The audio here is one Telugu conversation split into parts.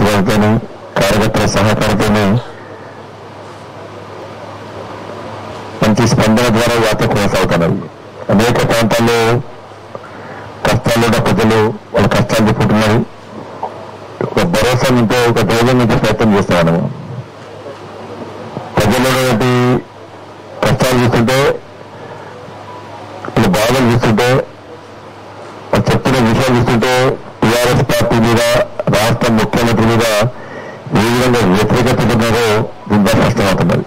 ఆశీర్వాదంతో కార్యకర్తల సహకారంతో మంచి స్పందన ద్వారా యాత్ర కొనసాగుతున్నది. అనేక ప్రాంతాల్లో కష్టాలు ఉన్న ప్రజలు వాళ్ళ కష్టాలు చెప్పుకుంటున్నారు. ఒక భరోసా నింపే ఒక ధైర్యం నింపే ప్రయత్నం చేస్తున్నాము. ప్రజల్లో కష్టాలు చూస్తుంటే బాధలు చూస్తుంటే చెప్తున్న విషయాలు చూస్తుంటే టీఆర్ఎస్ పార్టీ మీద రాష్ట్ర ముఖ్యమంత్రి మీద ఏ విధంగా వ్యతిరేకత ఉన్నారో దీంట్లో స్పష్టమవుతున్నది.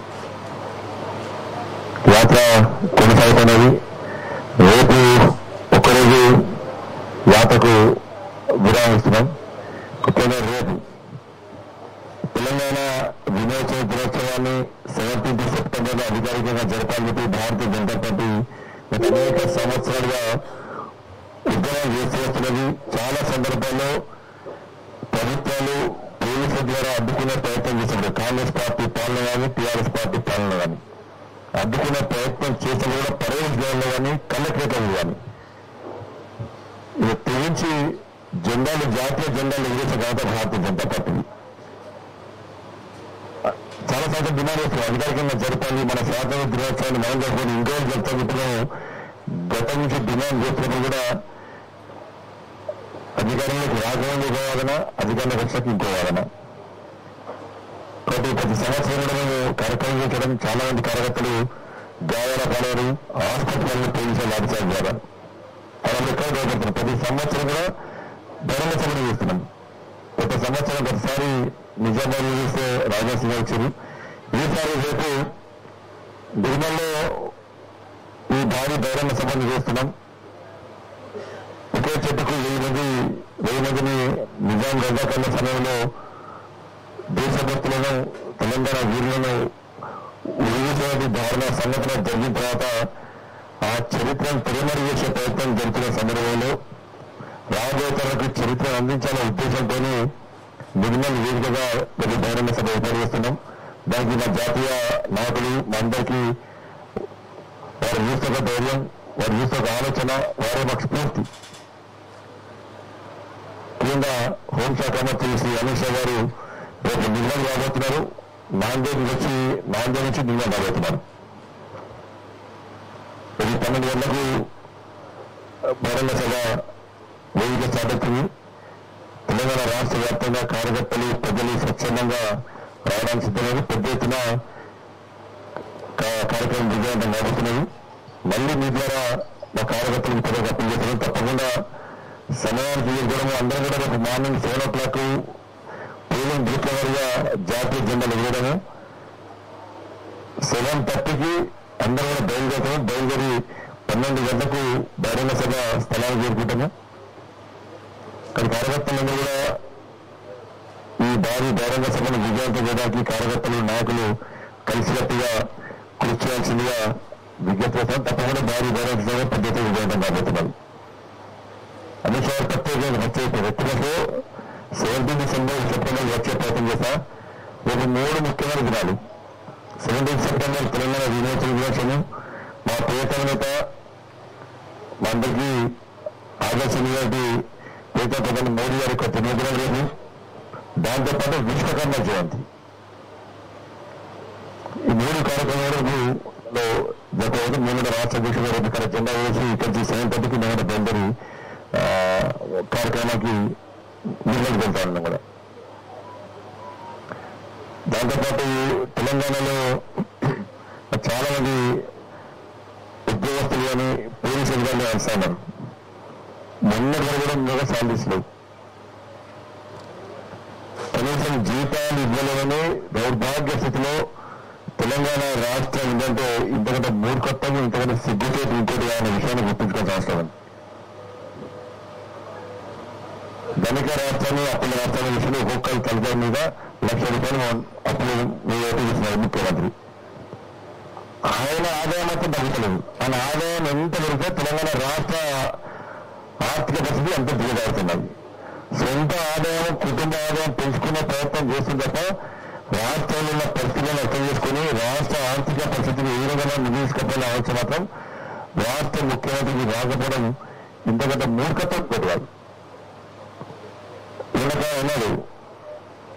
యాత్ర కొనసాగుతున్నది. రేపు ఒక్కరోజు యాత్రకు విరామిస్తున్నాం. ముఖ్యంగా రేపు తెలంగాణ విమోచన దినోత్సవాన్ని 17 సెప్టెంబర్లో అధికారికంగా జరపాలని చెప్పి భారతీయ జనతా పార్టీ అనేక సంవత్సరాలుగా ఉద్యమం చేస్తూ వస్తున్నది. చాలా సందర్భాల్లో ప్రభుత్వాలు పోలీసుల ద్వారా అడ్డుకునే ప్రయత్నం చేస్తున్నారు. కాంగ్రెస్ పార్టీ పాలన కానీ టీఆర్ఎస్ పార్టీ పాలన కానీ అడ్డుకునే ప్రయత్నం చేసిన కూడా పరేడ్ గ్రౌండ్లో కానీ కళ్ళక్రేతలు కానీ ఇది తెగించి జెండాలు జాతీయ జెండాలు ఎగిరేసిన తర్వాత భారతీయ జనతా పార్టీ చాలా శాతం డిమాండ్ చేస్తున్నారు. అధికారికంగా జరపాలి, మన స్వాతంత్ర దినోత్సవాన్ని మనం జరుపుకొని ఇంకోటి జరుపుకుంటున్నాం. గతం నుంచి డిమాండ్ చేస్తున్నప్పుడు కూడా అధికారంలోకి రాజకీయంలో ఇంకో వాదన, అధికారంలోకి వచ్చాక ఇంకో వాదన. కాబట్టి ప్రతి సంవత్సరం కూడా మేము కార్యక్రమం చేయడం చాలా మంది కార్యకర్తలు గాయాల పాలవారు ఆసుపత్రులను పోలీసులు లాభించాలి ద్వారా అలా ఎక్కడ భయపడుతున్నాం. ప్రతి సంవత్సరం కూడా బహిరంగ సభలు చేస్తున్నాం. ప్రతి సంవత్సరం ప్రతిసారి నిజామాబాద్ చూస్తే రాజనాథ్ సింగ్ వచ్చారు. ఈసారి రేపు నిర్మల్లో ఈ భారీ బహిరంగ సభను చేస్తున్నాం. ఒకే చెట్టుకు 1000 మందిని నిజాం రజాకరణ సమయంలో దేశభక్తులను తెలంగాణ వీరులను ఉరిగిపోయిన దారుణ సంఘటన జరిగిన తర్వాత ఆ చరిత్రను తిరుమల చేసే ప్రయత్నం జరుగుతున్న సందర్భంలో రాబోయే తరాలకు చరిత్రను అందించాలనే ఉద్దేశంతో నిర్మల్ వేదికగా ప్రతి బహిరంగ సభ ఏర్పాటు చేస్తున్నాం. దానికి మా జాతీయ నాయకులు మా అందరికీ వారు చూస్తే ఒక ధైర్యం, వారు చూస్తే ఒక ఆలోచన, వారే మాకు స్ఫూర్తి. ముఖ్యంగా హోంశాఖ మంత్రి శ్రీ అమిత్ షా గారు రేపు నిర్మల్ రాబోతున్నారు. నాందేడ్ నుంచి నిర్మల్ రాబోతున్నారు. 12 గంటలకు బహిరంగ సభ వేదిక స్టార్ట్ అవుతుంది. తెలంగాణ రాష్ట్ర వ్యాప్తంగా కార్యకర్తలు ప్రజలు స్వచ్ఛందంగా రావడానికి సిద్ధమైన పెద్ద ఎత్తున కార్యక్రమం విజయవంతం నడుస్తున్నది. మళ్ళీ మీ ద్వారా మా కార్యకర్తలకు ప్రజలకు అప్పీల్ చేస్తున్నాం. తప్పకుండా సమయానికి ఎదురము అందరూ కూడా రేపు మార్నింగ్ 7 o'clock పోలింగ్ బూత్ల వారిగా జాతీయ జెండాలు వేయడము, 7:30కి అందరూ కూడా బయలుదేరతాము. బయలుదేరి 12 గంటలకు బహిరంగ సభ స్థలానికి చేరుకుంటాము. కానీ కార్యకర్తలందరూ కూడా ఈ భారీ బహిరంగ సభను విజయవంతం చేయడానికి కార్యకర్తలు నాయకులు కలిసికట్టుగా కృషి చేయాల్సిందిగా విజ్ఞప్తి చేస్తాం. తప్పకుండా భారీ బహిరంగ సభ పద్ధతి విజయవంతం కాబోతున్నారు. అమిత్ షా ప్రత్యేక వ్యక్తులకు 17 సెప్టెంబర్ వచ్చే ప్రయత్నం చేస్తా. రేపు 3 ముఖ్యమైన దినాలు. 17 సెప్టెంబర్ తెలంగాణ విమోచన దినోత్సవం. మా ప్రియతమ నేత మా అందరికీ ఆదర్శనీయ నేత ప్రధాని మోడీ గారి యొక్క జన్మదినం రేపు. దాంతోపాటు విశ్వకర్మ జయంతి. ఈ 3 కార్యక్రమాలలో జరగదు. మేము రాష్ట్ర అధ్యక్షుడు రేపు ఇక్కడ జెండా వేసి ఇక్కడి 7:30కి మేము బయలుదేరి కార్యక్రమానికి నిర్వహించి వెళ్తా ఉన్నాం కూడా. దాంతోపాటు తెలంగాణలో చాలా మంది ఉద్యోగస్తులు కానీ పోలీసులు కానీ వస్తున్నారు. మొన్నటి వరకు కూడా ఇంకా శాలరీస్ లేవు. కనీసం జీతాలు ఇవ్వలేమని దౌర్భాగ్య స్థితిలో తెలంగాణ రాష్ట్రం ఏంటంటే ఇంతకంటే మూర్ఖత్వం, ఇంతకంటే సిగ్గుచేటు ఇంకోటి అనే విషయాన్ని గుర్తుంచుకోవాల్సిన అవసరం. ధనిక రాష్ట్రాన్ని అప్పుల రాష్ట్రాల విషయంలో ఒక్కొక్కరి తలకాయ మీద ₹1,00,000 అప్పులు చేస్తున్నారు ముఖ్యమంత్రి. ఆయన ఆదాయం అయితే తగ్గుతలేదు. ఆయన ఆదాయం ఎంత పెరిగితే తెలంగాణ రాష్ట్ర ఆర్థిక పరిస్థితి అంత దిగజారుతున్నది. సొంత ఆదాయం, కుటుంబ ఆదాయం పెంచుకునే ప్రయత్నం చేస్తుంది తప్ప రాష్ట్రంలో ఉన్న పరిస్థితులను అర్థం చేసుకుని రాష్ట్ర ఆర్థిక పరిస్థితిని ఏ విధంగా నిర్వహించుకోవాలని ఆలోచన మాత్రం రాష్ట్ర ముఖ్యమంత్రికి రాకపోవడం ఇంతకంటే మూర్ఖత్వం పెట్టాలి. వెనక అన్నాడు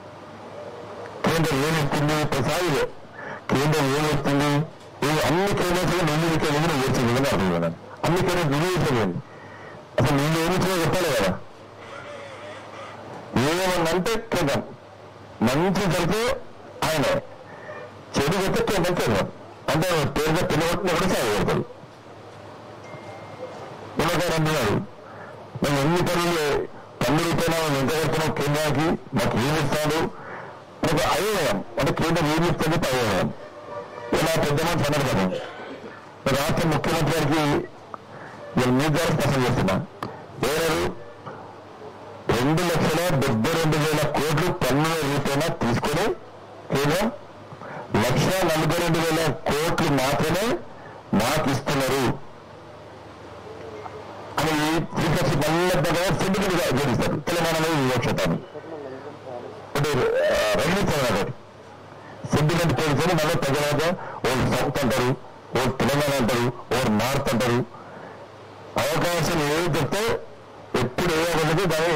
కేంద్రం ఏమిస్తుంది ప్రసాది కేంద్రం ఏమిస్తుంది అన్ని కేంద్రాలు నిండు కేంద్రం వచ్చింది కదా అర్థం కదా అన్ని కేంద్రం నిరూపించలేదు అసలు నిన్ను ఏమిచ్చినా చెప్పాలి కదా ఏమన్నంటే కేంద్రం మంచి జరిగితే ఆయన చెడు చెప్తే కేంద్రం కేంద్రం అంటే పేరుగా పిల్లబట్టిన కూడా సాగబడతాడు పిల్లగారు అంటున్నాడు మేము ఎన్ని పన్ను రూపాయలు మేము ఎంత కడుతున్నాం కేంద్రానికి మాకు ఏమిస్తాడు ఒక అయోగం అంటే కేంద్రం ఏమిస్తుంది అయోగం ఇలా పెద్ద మంది సందర్భం రాష్ట్ర ముఖ్యమంత్రి గారికి నేను మీ ద్వారా స్పష్టం చేస్తున్నా ఎవరు 2,72,000 కోట్లు పన్నుల రూపాయన తీసుకొని కేవలం 1,42,000 కోట్లు మాత్రమే మాకు ఇస్తున్నారు అని శ్రీకృష్ణ మల్లెద్దగా సెంటిమెంట్ జోడిస్తారు తెలంగాణలో వివక్షతాన్ని అంటే రమణిస్తారు సెంటిమెంట్ పేరుకొని మళ్ళీ ప్రజలుగా ఓళ్ళు సౌత్ అంటారు ఓళ్ళు తెలంగాణ అంటారు ఓళ్ళు నార్త్ అంటారు అవకాశం ఏది చెప్తే ఎప్పుడు ఏమన్నది దాన్ని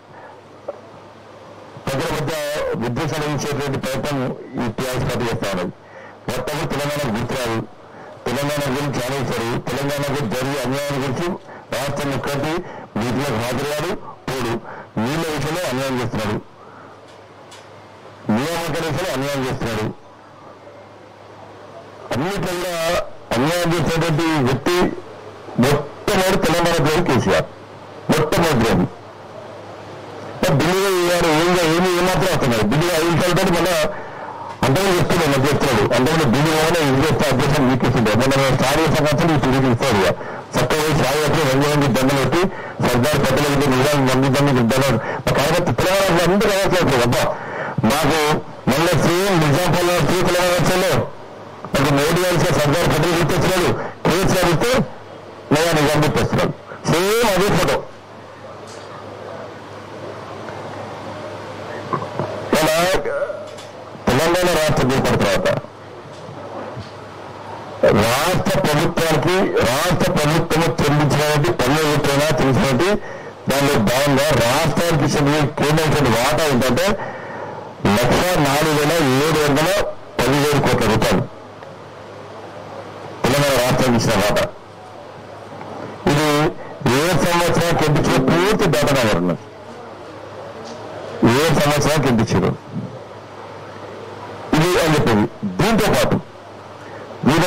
ప్రజల మధ్య విద్వేషాలు ఇచ్చేటువంటి ప్రయత్నం ఈ టీఆర్ఎస్ పార్టీ చేస్తా ఉన్నది మొత్తం తెలంగాణకు గుర్తురాదు తెలంగాణ గురించి ఆలోచించారు తెలంగాణకు జరిగే అన్యాయం గురించి రాష్ట్ర ముఖ్యమంత్రి వీటిలోకి హాజరయ్యాడు తోడు నీళ్ళ విషయంలో అన్యాయం చేస్తున్నాడు నియామకాల విషయంలో అన్యాయం చేస్తున్నాడు అన్నిట్లా అన్యాయం చేసినటువంటి వ్యక్తి మొట్టమొదటి తెలంగాణ పేరు కేసీఆర్ మొట్టమొదటి ఢిల్లీలో ఏమాత్రం వస్తున్నారు ఢిల్లీలో 5 నిమిషాలతో మళ్ళీ అంతమంది చెప్తున్నాడు మధ్య చెప్తున్నాడు అంతమంది ఢిల్లీ పోవాలి ఇంగ్లీష్ అభ్యర్థం మీకిస్తుంటారు మన స్థానిక సంఘటనలు ఇప్పుడు ఇస్తారు చక్కగా సాయి వచ్చి 2 మంది దండలు పెట్టి సర్దార్ పట్టణానికి నిజాం మంది దండలు కాబట్టి తెలంగాణ అందరూ రావచ్చు అబ్బా మాకు మళ్ళీ సేమ్ నిజాంపల్లి తెలంగాణ వచ్చాలో మాకు మోడీ గారి సర్దార్ పటేల్ గుర్తొచ్చినాడు కేసీఆర్ ఇస్తే లేదా నిజాం గుర్తొస్తున్నాడు సేమ్ అదే ఫోటో ఇలా తెలంగాణ రాష్ట్రం ఏర్పడిన తర్వాత రాష్ట్ర ప్రభుత్వానికి రాష్ట్ర ప్రభుత్వం చెల్లించినటువంటి పన్ను రూపాయన తెలిసినటువంటి దానిలో భాగంగా రాష్ట్రానికి కేంద్రం వాటా ఏంటంటే 1,04,717 కోట్ల రూపాయలు తెలంగాణ రాష్ట్రానికి ఇచ్చిన వాటా ఇది ఏ సంవత్సరానికి ఎంపించిన పూర్తి డేటా కావాలన్నది ఏ సంవత్సరానికి ఎంపించారు ఇది అని చెప్పింది దీంతో పాటు వివిధ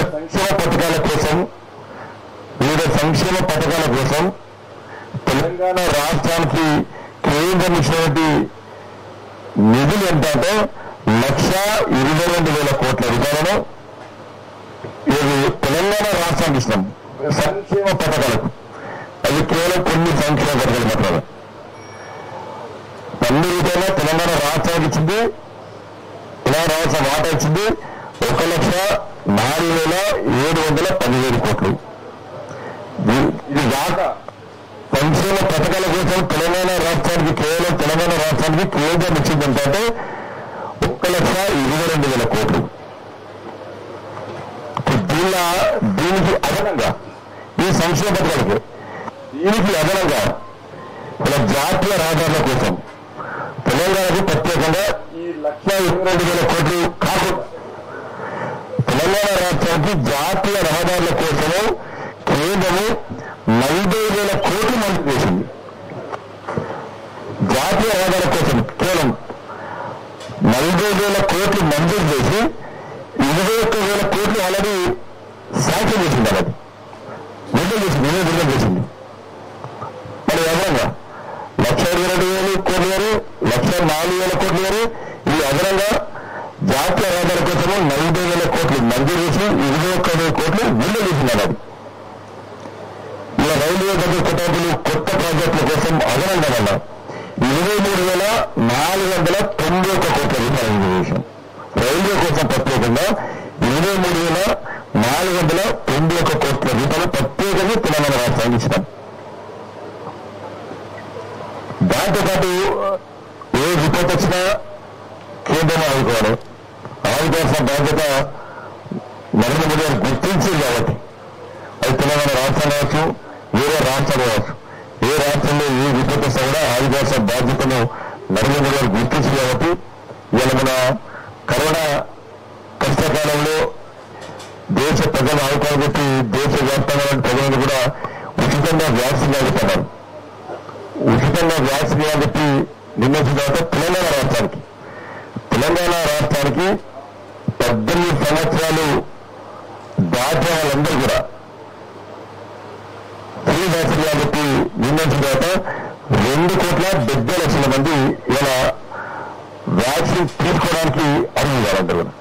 సంక్షేమ పథకాల కోసం తెలంగాణ రాష్ట్రానికి కేంద్రం ఇచ్చినటువంటి నిధులు ఎంతంటే 1,22,000 కోట్ల రూపాయలను ఇది తెలంగాణ రాష్ట్రానికి ఇచ్చినాం సంక్షేమ పథకాలకు అది కేవలం కొన్ని సంక్షేమ పథకాలు మాత్రమే పన్ను రూపాయలు తెలంగాణ రాష్ట్రానికి ఇచ్చింది తెలంగాణ రాష్ట్రం వాటా ఇచ్చింది 1,04,717 కోట్లు ఇది కాక సంక్షేమ పథకాల కోసం తెలంగాణ రాష్ట్రానికి కేవలం తెలంగాణ రాష్ట్రానికి కేంద్రం ఇచ్చింది ఏంటంటే 1,22,000 కోట్లు దీనికి అదనంగా ఈ సంక్షేమ పథకాలకి దీనికి అదనంగా ఇలా జాతీయ రహదారుల కోసం తెలంగాణకు ప్రత్యేకంగా ఈ 1,22,000 కోట్లు కాకుండా తెలంగాణ రాష్ట్రానికి జాతీయ రహదారుల కోసము కేంద్రము 40,000 కోట్లు మంజూరు చేసింది జాతీయ రహదారుల కోసం కేవలం 40,000 కోట్లు మంజూరు చేసి 21,000 కోట్లు ఆల్రెడీ శాంక్షన్ చేసింది అది విడుదల చేసింది మరి అదనంగా 1,22,000 కోట్లు గారు 1,04,000 కోట్లు గారు ఈ అదనంగా జాతీయ రహదారుల కోసము 40,000 కోట్లు మంజూరు చేసి 21,000 కోట్లు విడుదల చేసింది అది ఇలా రైల్వే బడ్జెట్ కొట్టాపులు కొత్త ప్రాజెక్టుల కోసం అదనంగా వల్ల 23,491 కోట్ల రూపాయలు చేశాం రైల్వే కోసం ప్రత్యేకంగా 23,491 కోట్ల రూపాయలు ప్రత్యేకంగా తెలంగాణ రాష్ట్రానికి ఇచ్చినాం దాంతోపాటు ఏ విపత్తు వచ్చినా కేంద్రం ఆదుకోవాలి ఆదుకోవాల్సిన బాధ్యత నరేంద్ర మోదీ గారు గుర్తించింది కాబట్టి అది తెలంగాణ రాష్ట్రం కావచ్చు వేరే రాష్ట్రాలు కావచ్చు ఏ రాష్ట్రంలో ఏ విపత్తు వస్తా కూడా ఆదుకోవాల్సిన బాధ్యతను నరేంద్ర మోదీ గారు గుర్తించింది కాబట్టి ఇవాళ మన కరోనా కష్టకాలంలో దేశ ప్రజలు ఆవుకోవాలని చెప్పి దేశవ్యాప్తంగా ప్రజలను కూడా ఉచితంగా వ్యాక్సిన్ వేస్తున్నారు. ఉచితంగా వ్యాక్సిన్ అని చెప్పి నిర్ణయించిన తర్వాత తెలంగాణ రాష్ట్రానికి 18 సంవత్సరాలు దాటిన వాళ్ళందరూ కూడా ఫ్రీ వ్యాక్సిన్ అని చెప్పి నిర్ణయించిన తర్వాత 2,70,00,000 మంది ఇలా వ్యాక్సిన్ తీసుకోవడానికి అర్హులు వాళ్ళందరూ కూడా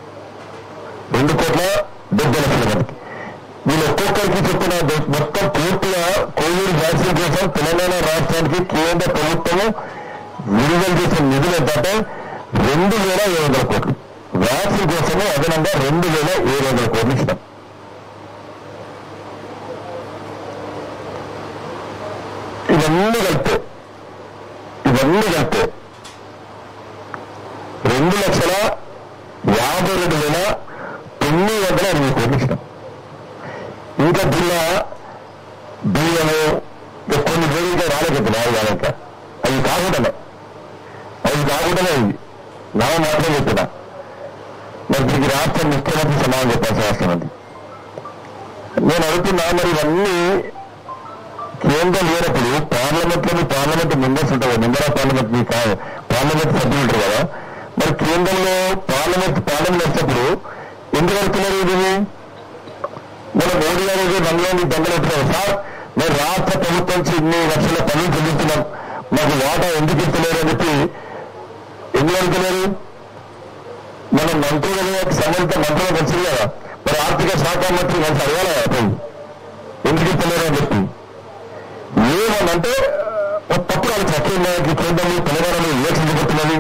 2,70,00,000 మందికి. వీళ్ళు ఒక్కొక్కరికి చెప్పిన మొత్తం పూర్తిగా కోవిడ్ వ్యాక్సిన్ కోసం తెలంగాణ రాష్ట్రానికి కేంద్ర ప్రభుత్వము విడుదల చేసిన నిధులు ఏంటంటే 2,700 కోట్లు. వ్యాక్సిన్ కోసమే అదనంగా 2,700 కోట్లు ఇచ్చినాం. ఇవన్నీ కలిపితే 2,52,908 కోట్లు ఇచ్చినాం. ఇంకా జిల్లా బియ్యము కొన్ని రోజులుగా రాలేదు రాక అవి కాకుండానే నా మాత్రం చెప్పిన మరి దీనికి రాష్ట్ర ముఖ్యమంత్రి సమాధానం చెప్పాల్సిన అవసరం ఉంది. నేను అడుగుతున్నా, మరి ఇవన్నీ కేంద్రం లేనప్పుడు పార్లమెంట్ మెంబర్స్ ఉంటారు, మెంబర్ ఆఫ్ పార్లమెంట్ సభ్యులు ఉంటారు కదా, మరి కేంద్రంలో పార్లమెంట్ వచ్చినప్పుడు ఎందుకు అడుగుతున్నారు? ఇది మన మోడీ గారు రంగంలోని దొంగలెట్టున్నారు. సార్ మేము రాష్ట్ర ప్రభుత్వం నుంచి ఇన్ని లక్షల పనులు చెల్లిస్తున్నాం, మాకు వాటా ఎందుకు ఇస్తలేరు అని చెప్పి ఎందుకు అడుగుతున్నారు? మన మంత్రులు సంబంధిత మంత్రులు కలిసి కదా, మరి ఆర్థిక శాఖ మంత్రి కలిసి అడగాలి కదా ఎందుకు ఇస్తలేరు అని చెప్పి. ఏమనంటే తప్పుడు వాళ్ళు చక్కకి కేంద్రంలో తెలంగాణలో ఎలక్షన్లుతున్నది.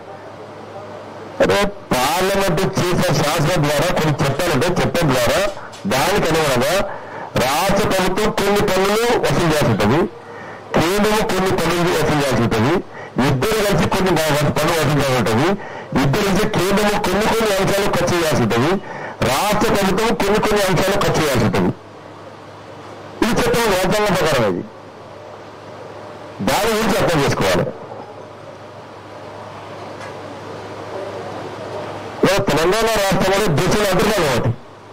అదే పార్లమెంట్ చేసే శాసనం ద్వారా కొన్ని చట్టం ద్వారా దానికి అనుగుణంగా రాష్ట్ర ప్రభుత్వం కొన్ని పనులు వసూలు చేయాల్సి ఉంటుంది, కేంద్రం కొన్ని పనులు వసూలు చేయాల్సి ఉంటుంది, ఇద్దరు కలిసి కొన్ని పనులు వసూలు చేయాల్సి ఉంటుంది, ఇద్దరు కలిసి కేంద్రము కొన్ని అంశాలు ఖర్చు చేయాల్సి ఉంటుంది, రాష్ట్ర ప్రభుత్వం కొన్ని అంశాలు ఖర్చు చేయాల్సి ఉంటుంది. ఇది చట్టం రాజ్యాంగం ప్రకారం అది. దాని గురించి అర్థం చేసుకోవాలి. తెలంగాణ రాష్ట్రంలో దేశంలో అంటున్నాను ఒకటి,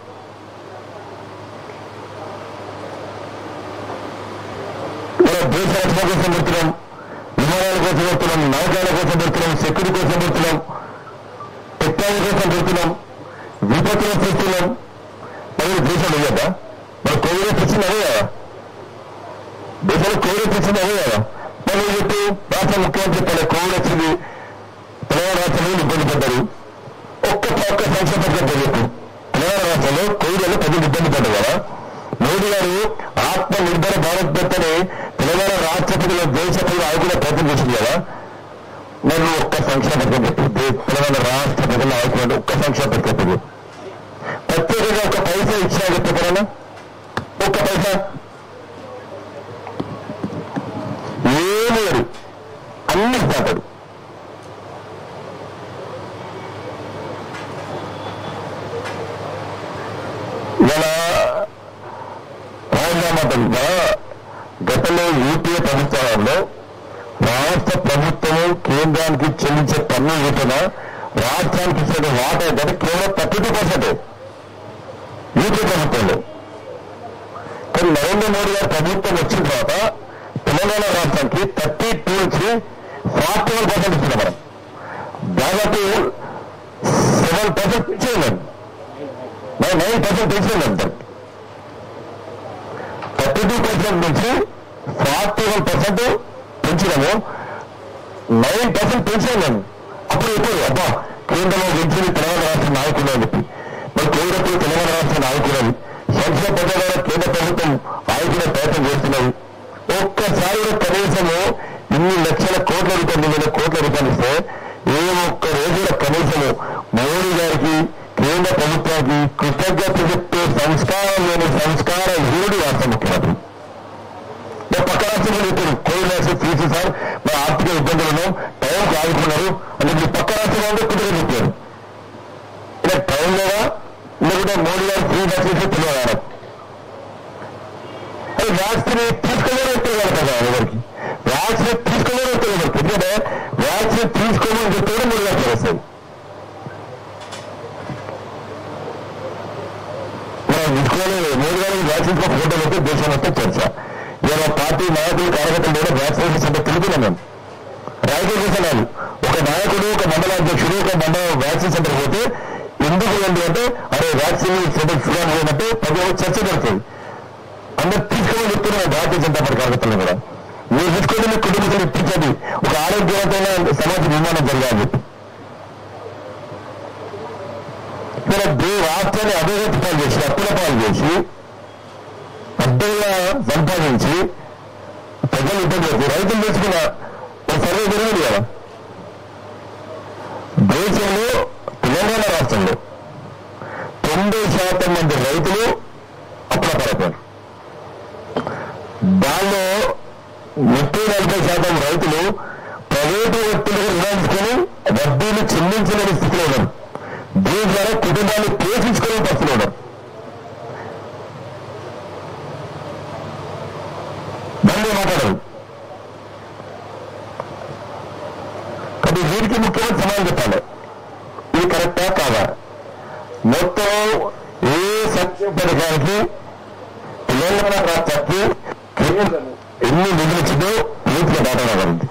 దేశ రక్షణ కోసం పెడుతున్నాం, విమానాల కోసం పెడుతున్నాం, నౌకాల కోసం పెడుతున్నాం, సెక్యూరిటీ కోసం పెడుతున్నాం, టెక్నాలజీ కోసం పెడుతున్నాం, విపత్తులు చేస్తున్నాం. మరి దేశం లేదా మరి కోవిడ్ తెచ్చింది అదే కదా, దేశంలో కోవిడ్ తెచ్చింది అదే కదా. మరి చెప్పి రాష్ట్ర ముఖ్యమంత్రి చెప్పాలి కోవిడ్ వచ్చింది, తెలంగాణ రాష్ట్రంలో ఇబ్బంది పడ్డారు. ఒక్క సంక్షేమ పథకం చెప్పు, తెలంగాణ రాష్ట్రంలో కోవిడ్ వల్ల ప్రజలు ఇబ్బంది పడ్డారు కదా. మోడీ గారు ఆత్మ నిర్భర భారత్ పెట్టని తెలంగాణ రాష్ట్ర ప్రజల దేశ ప్రజలు ఆదుకునే ప్రయత్నం చేసింది కదా. మరి ఒక్క సంక్షేమ పథకం చెప్పు, తెలంగాణ రాష్ట్ర ప్రజలు ఆదుకునే ఒక్క సంక్షేమ పథకం చెప్పు. ప్రత్యేకంగా ఒక పైసా ఇచ్చినా చెప్పగలనా? ఒక్క పైసా ఏమి లేరు, అన్ని ఇస్తాడు. ఇలా రాజధాని గతంలో యూపీఏ ప్రభుత్వంలో రాష్ట్ర ప్రభుత్వము కేంద్రానికి చెల్లించే పన్ను రూపణ రాష్ట్రానికి ఇచ్చే వాటా ఏంటంటే కేవలం 32% యూపీఏ ప్రభుత్వంలో. కానీ నరేంద్ర మోడీ గారి ప్రభుత్వం వచ్చిన తర్వాత తెలంగాణ రాష్ట్రానికి 32 నుంచి 41% ఇస్తున్నాం. మనం దాదాపు 7% పెంచేయండి, 9% పెంచేయండి. 32% నుంచి 41% పెంచినాము, 9% పెంచాను. అప్పుడు ఎప్పుడు అబ్బా కేంద్రంలో గెలిచింది తెలంగాణ రాష్ట్ర నాయకులు అని చెప్పి, మరి కేంద్రంలో తెలంగాణ రాష్ట్ర నాయకులని సంక్షేమ పథకాల కేంద్ర ప్రభుత్వం ఆదుకునే ప్రయత్నం చేస్తున్నది. ఒక్కసారి కనీసము ఇన్ని లక్షల కోట్ల రూపాయలు 1,000 కోట్ల రూపాయలు ఇస్తే ఏ ఒక్క రోజుల కనీసము మోడీ గారికి కేంద్ర ప్రభుత్వానికి కృతజ్ఞత చెప్తే సంస్కారం లేని సంస్కార హీనుడు రాష్ట్ర ముఖ్యమంత్రి. పక్క రాష్ట్రంలో చెప్పారు కోవిడ్ వ్యాక్సిన్ తీసి సార్ మా ఆర్థిక ఇబ్బందులను టైంకు ఆదుకున్నారు అని చెప్పి పక్క రాష్ట్రంలో కుదిరి చెప్పారు. ఇలా టైం లేదా లేకుంటే మోడీ గారు ఫ్రీ వ్యాక్సిన్ తెలియదు. అది వ్యాక్సిన్ తీసుకోలేని తెలియాలి కదా ఎవరికి, వ్యాక్సిన్ తీసుకోలేని తెలియదు. ఎందుకంటే వ్యాక్సిన్ తీసుకోమని చెప్తే 3 లక్షలు వస్తాయి. మోదీ గారికి వ్యాక్సిన్ ఫోటో పెట్టి దేశం మొత్తం చర్చ. ఇలా పార్టీ నాయకులు కార్యకర్తలు కూడా వ్యాక్సినేషన్ సెంటర్ తిరుగుతున్నాం మేము. రాజకీయ చేస్తున్నాను ఒక నాయకుడు, ఒక మండల అధ్యక్షుడు, ఒక మండల వ్యాక్సిన్ సెంటర్ పోతే ఎందుకు ఏంటి అంటే అరే వ్యాక్సిన్ సెంటర్ చూడాలి పోయినట్టు ప్రజలు చర్చ జరుగుతుంది. అందరూ తీసుకోమని చెప్తున్నారు భారతీయ జనతా పార్టీ కార్యకర్తలు కూడా. మీరు తీసుకొని మీ కుటుంబం ఇప్పించండి, ఒక ఆరోగ్యవంతమైన సమాజ నిర్మాణం జరగాలి. రాష్ట్రాన్ని అభివృద్ధి పాలు చేసి అప్పుల పాలు చేసి అడ్డంగా సంపాదించి ప్రజలు ఇబ్బంది అవుతుంది. రైతులు తీసుకున్న ఒక సర్వే జరిగింది కదా దేశంలో, తెలంగాణ రాష్ట్రంలో 90% మంది రైతులు అప్పుల పాలైపోయారు. దానిలో 30-40% రైతులు ప్రైవేటు వ్యక్తులకు రుణాలుకొని వడ్డీలు చెల్లించలేని స్థితిలో ఉన్నారు. దీని ద్వారా కుటుంబాన్ని పోషించుకునే పరిస్థితులు ఉన్నారు. దాన్ని మాట్లాడరు. కాబట్టి వీరికి ముఖ్యమైన సమాధానం చెప్పాలి, ఇది కరెక్టా కాదా. మొత్తం ఏ సంక్షేమ పథకానికి తెలంగాణ రాష్ట్రానికి కేంద్రం ఎన్ని నిధులు ఇచ్చిందో పూర్తిగా మాట్లాడాలండి.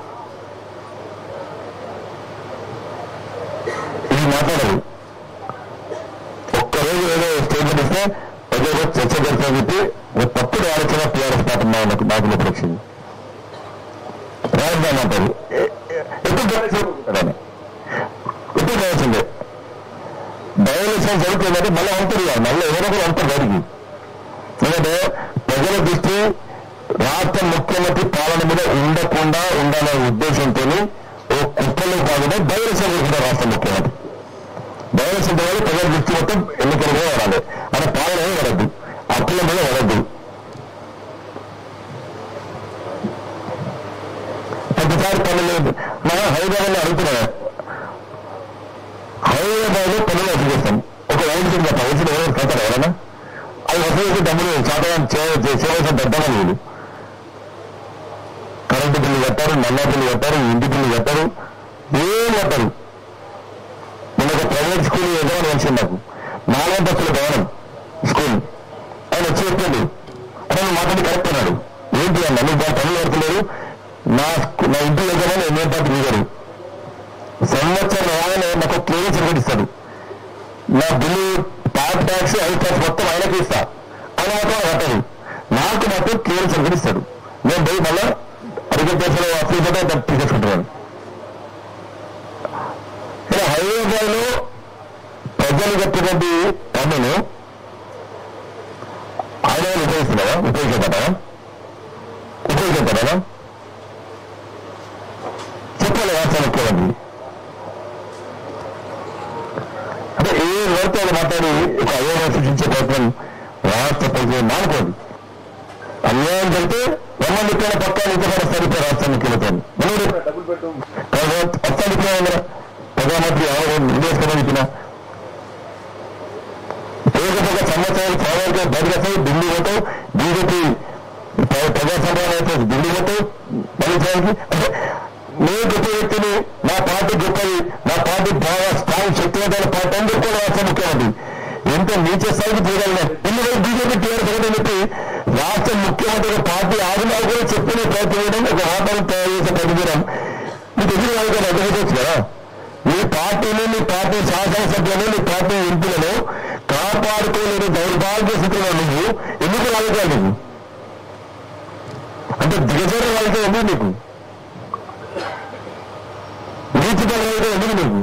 ఇది మాట్లాడరు. ఒక్కరోజు ఏదో స్టేట్మెంట్ ఇస్తే ప్రజలు చర్చ జరుగుతుందని చెప్పి ఒక తప్పుడు ఆలోచన టీఆర్ఎస్ పార్టీ నాకు వచ్చింది. రాజధాని అంటారు ఎప్పుడు రావాల్సిందే. బయోలక్షన్ జరుగుతుందంటే మళ్ళీ అంటారు, మళ్ళీ ఎవరో కూడా అంటారు బయటికి. ఎందుకంటే ప్రజల దృష్టి రాష్ట్ర ముఖ్యమంత్రి పాలన మీద ఉండకుండా ఉండాలనే ఉద్దేశంతో ఓ కుప్పలో కాకుండా బయోలక్షన్ జరుగుతుంది. రాష్ట్ర ముఖ్యమంత్రి బయోలక్షన్ వల్ల ప్రజల దృష్టి మొత్తం ఎన్నికల మీద వాడాలి, అనే పాలన వరద్దు, అప్పుల మీద వరద్దు. ప్రతిసారి పనులు మనం హైదరాబాద్లో అడుగుతున్నాం. హైదరాబాద్లో పనులు వసూలు చేస్తాం. ఒక ఓడిసిన తప్ప ఓడిసిన ఎవరు కడతారు ఎవరైనా? అది వసూలు చేసే డబ్బులు శాతం చేయవలసిన పెద్దగా లేదు. కరెంటు బిల్లు కట్టారు, నల్ల బిల్లు కట్టారు, ఇంటి బిల్లు కట్టారు, ఏం కట్టారు. నేను ఒక ప్రైవేట్ స్కూల్ ఎదురని వచ్చింది నాకు 4 అంతస్తుల భవనం స్కూల్. ఆయన వచ్చి చెప్పాడు, అదే మాట్లాడి కరెక్ట్ అన్నాడు. ఏంటి అన్న నువ్వు దాని పనులు కడుతున్నారు, నా ఇంటి దగ్గర ఎన్ఏ పార్టీ దిగాడు. సంవత్సరం రాగానే నాకు క్లియరెన్స్ ఇస్తాడు. నా బిల్లు ట్యాక్స్ ఐ ట్యాక్స్ మొత్తం ఆయనకి ఇస్తా, ఆయన మాత్రం కట్టాడు. నాకు మాత్రం క్లియరెన్స్ ఇస్తాడు. నేను పోయి మళ్ళా అగ్రికల్చర్ ఆఫీసర్ తీసేసుకుంటున్నాను. ఇలా హైదరాబాద్ లో ప్రజలు కట్టినటువంటి పన్నును ఆయన ఉపయోగిస్తారా చెప్పాలి రాష్ట్ర ముఖ్యమంత్రి. అంటే ఏ వర్త మాట్లాడి ఒక అయోమయం సృష్టించే ప్రయత్నం రాష్ట్ర ప్రజలు మానుకోండి. అన్యాయం జరిగితే రమ్మని ఇక్కడ పక్కన ఇంతకన్నా సరిపోయి రాష్ట్ర ముఖ్యమంత్రి అస్థానిక ప్రధానమంత్రి నిర్దేశించడం చెప్పిన ఏకపక్క సంవత్సరాలు చాలా బయటకు ఢిల్లీ పోతావు, బీజేపీ ప్రజా సంఘాలు ఢిల్లీ పోతావు భరించడానికి. అంటే నేను గొప్ప వ్యక్తిని, నా పార్టీ గొప్పది, నా పార్టీ బాగా స్ట్రాంగ్ శక్తివంతమైన పార్టీ అని చెప్పుకోవాలి రాష్ట్ర ముఖ్యమంత్రి. ఎంత నీచ స్థాయికి తీయగలిగిన ఎందుకంటే బీజేపీ టీఆర్ఎస్ ఒకటి చెప్పి రాష్ట్ర ముఖ్యమంత్రి పార్టీ ఆదిలా కూడా చెప్పిన ప్రయత్నం చేయడం, ఒక వాతావరణం తయారు చేసే ప్రయత్నం చేయడం మీకు ఎదురు వాళ్ళకి అడ్డవచ్చు కదా. మీ పార్టీని, మీ పార్టీ శాసనసభ్యులను, మీ పార్టీ ఎంపీలను కాపాడుకోలేని దౌర్భాగ్య స్థితిలో నువ్వు ఎందుకు రాజకీయాలు నీకు అంటే దిగజారు రాజకీయం ఎందుకు నీకు? నీతిపర రాజకీయం ఎందుకు నీకు?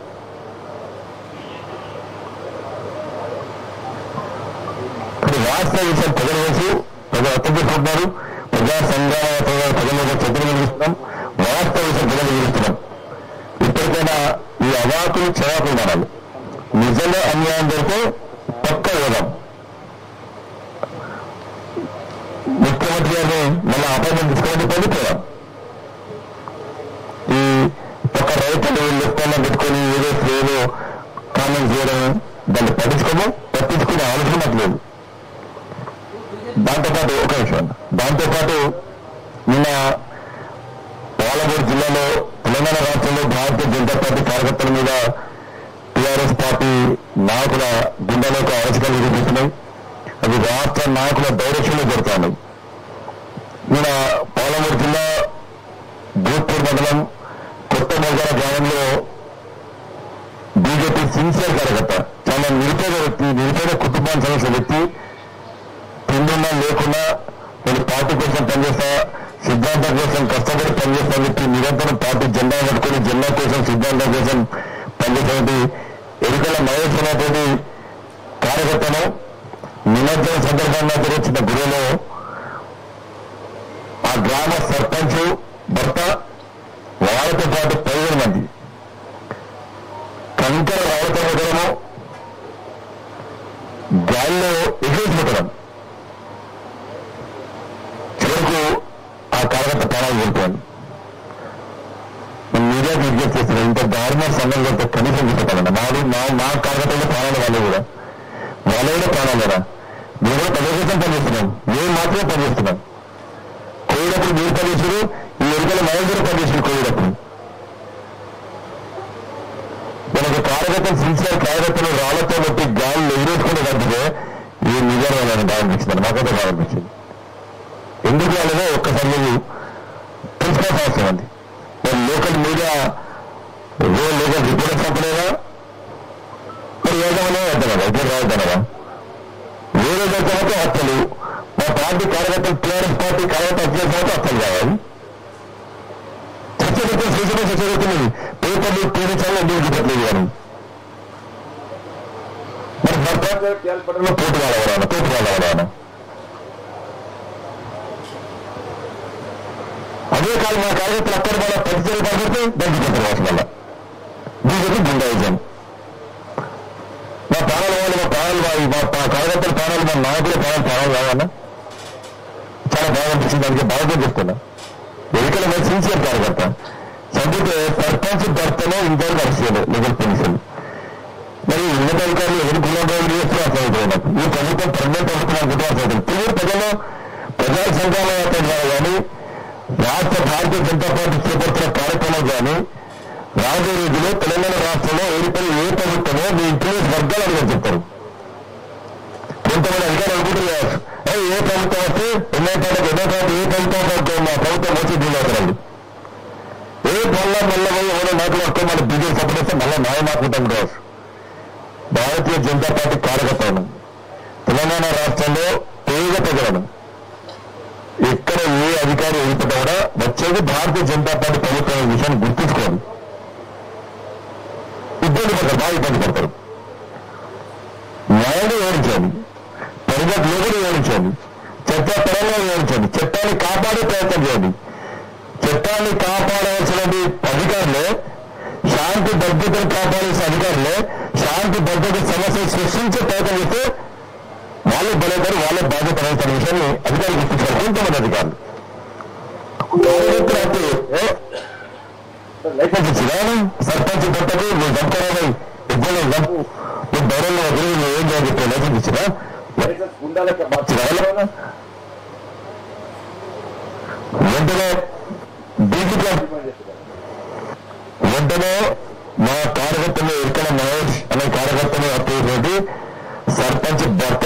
రాష్ట్ర విషయం ప్రజలు వేసి ప్రజలు అర్థం ప్రజా సంఘాల ప్రజల చర్చలు నిర్వహిస్తున్నాం, వాస్తవ విషయం ప్రజలు నిర్వహిస్తున్నాం. ఇప్పటికైనా ఈ అవాకులు చేయకుండా నిజంగా అన్యాయం జరిగితే పక్క వేదాం. ముఖ్యమంత్రి గారిని మళ్ళీ అపాయింట్మెంట్ తీసుకోవడం పొందిపోయాం. ఈ పక్క రైతులు లెక్కన పెట్టుకొని ఏదో ఏదో కామెంట్స్ చేయడం దాన్ని పట్టించుకునే ఆలోచన నాకు లేదు. దాంతోపాటు ఒక విషయం, దాంతోపాటు నిన్న పాలమూరు జిల్లాలో తెలంగాణ రాష్ట్రంలో భారతీయ జనతా పార్టీ కార్యకర్తల మీద టీఆర్ఎస్ పార్టీ నాయకుల గుండెలకు అరచకాలు నిరూపిస్తున్నాయి. అది రాష్ట్ర నాయకుల డైరెక్షన్లో జరుగుతాను. ఈయన పాలమూరు జిల్లా భూత్పూర్ మండలం కొత్త మొగర గ్రామంలో బీజేపీ సిన్సియర్ కార్యకర్త, చాలా నిరుపేద వ్యక్తి, నిరుపేద కుటుంబానికి సంబంధించిన వ్యక్తి. తిండున్నా లేకుండా నేను పార్టీ కోసం పనిచేస్తా, సిద్ధాంతం కోసం కష్టపడి పనిచేస్తాను చెప్పి నిరంతరం పార్టీ జెండా పట్టుకుని జెండా కోసం సిద్ధాంతం కోసం పనిచేసినటువంటి ఎన్నికల మహేష్ అనేటువంటి కార్యకర్తను నిమజ్జనం సందర్భంగా జరిగిన గురువులో ఆ గ్రామ సర్పంచ్ భర్త వాళ్ళతో పాటు 15 మంది కంకర రావటం వదలము గాల్లో ఎగేసి పెట్టడం, చివరకు ఆ కార్యకర్త ప్రాణాలు కోల్పోయాను. మీడియాకి విజ్ఞప్తి చేస్తున్నాను, ఇంత దారుణ సంఘటనలతో కనీసం గుర్తుపడండి. మా కార్యకర్తలు ప్రాణాలు వాళ్ళు కూడా ప్రాణాలు కదా. మేము కూడా ప్రజల కోసం పనిచేస్తున్నాం, మేము మాత్రమే పనిచేస్తున్నాం. కోవిడప్పుడు మీరు పనిచేసారు, ఈ ఎన్నికల మహేశ్వరు పనిచేసారు. కోవిడప్పుడు మనకు కార్యకర్తలు సిన్సియర్ కార్యకర్తలు రాళ్లతో బట్టి గాలి ఎగిరేసుకుంటే తప్పితే ఈ నిజం వాళ్ళని బాగా అనిపించింది, మాకైతే బాగా అనిపించింది. ఎందుకు వాళ్ళదో ఒక్కసారి మీరు తెలుసుకోవాల్సిన అవసరం ఉంది. మరి లోకల్ మీడియా లోకల్ రిపోర్టర్స్ చెప్పలేదా, మరి ఏదైనా అర్థం కదా, ఇద్దరు రావద్దనరా వేరే తర్వాత హత్యలు. మా పార్టీ కార్యకర్తలు టీఆర్ఎస్ పార్టీ కార్యకర్త హత్యల తర్వాత హత్యలు కావాలి. చర్చ జరుగుతున్నది, పేపర్లు టీవీ ఛానల్ ఎందుకు చూపట్లేదు కానీ మరి పట్టణంలో పోటీ వాళ్ళవరానా అదే కాదు. మా కార్యకర్తలు అక్కడ వాళ్ళ పరిచయం కాబట్టి దగ్గర వాటి వల్ల బీజేపీ గుండాయిజం. మా ప్రాణాలు వాళ్ళు మా కార్యకర్తల ప్రాణాలు మా నాయకుల ప్రాణాలు కావాలన్నా చాలా బాగా అనిపించింది. దానికి బాగా చెప్తున్నా. ఎన్నికల మీద సిన్సియర్ కార్యకర్త చదివితే సర్పంచ్ భర్తలో ఇంతవరకు అరెస్ట్ చేయలేదు లీగల్ పోలీసులు. మరి ఉన్నతాధికారులు ఎవరు గుణాలు చేస్తూ అర్థమవుతుంది. ఈ ప్రభుత్వం ప్రజలు ప్రభుత్వం అర్థమవుతుంది. తెలుగు ప్రజల్లో ప్రజా సంఘాల ద్వారా కానీ రాష్ట్ర భారతీయ జనతా పార్టీ చేపడుతున్న కార్యక్రమాలు కానీ రాబోయే రోజుల్లో తెలంగాణ రాష్ట్రంలో ఏర్పడి ఏ ప్రభుత్వమో మీ ఇంటర్వ్యూస్ వర్గాలు అడిగి చెప్తారు. కొంతమంది అధికారులు అనుకుంటున్నారు ఏ ప్రభుత్వం వస్తే ఎన్నో పాటు ఏ ప్రభుత్వం మా ప్రభుత్వం వచ్చి దీని ఏ మళ్ళా ఎవరో నాయకులు వస్తే మన బీజేపీ సపోర్ట్ చేస్తే మళ్ళీ న్యాయం మాకుంటాం కావచ్చు. భారతీయ జనతా పార్టీ కార్యకర్తలను తెలంగాణ రాష్ట్రంలో పేద ప్రజలను ఎక్కడ ఏ అధికారి వెళ్ళిపోతా కూడా వచ్చేది భారతీయ జనతా పార్టీ ప్రభుత్వం విషయాన్ని గుర్తుంచుకోవాలి. ఇబ్బంది పడతారు, బాగా ఇబ్బంది పడతారు. న్యాయాన్ని వివరించాలి, పరిగణలో కూడా వివరించాలి, చట్టపరంగా వివరించాలి, చట్టాన్ని కాపాడే ప్రయత్నం చేయాలి. చట్టాన్ని కాపాడవలసిన అధికారులే, శాంతి భద్రతను కాపాడాల్సిన అధికారులే శాంతి భద్రత సమస్యలు సృష్టించే ప్రయత్నం చేస్తే వాళ్ళే బలవుతారు, వాళ్ళే బాధ్యత వహిస్తున్న విషయాన్ని అధికారులు గుర్తించారు. కొంతమంది అధికారులు లైసెన్స్ ఇచ్చినా సర్పంచ్ భర్తకు నువ్వు చంపుకోవాలి, ఇబ్బంది చంపు, నువ్వు ధైర్యంగా వదిలి నువ్వు ఏం చేయాలి చెప్పే లైసెన్స్ ఇచ్చినా వెంటనే వెంటనే మా కార్యకర్తలు ఎక్కడ మహేష్ అనే కార్యకర్తలు అప్పటి సర్పంచ్ భర్త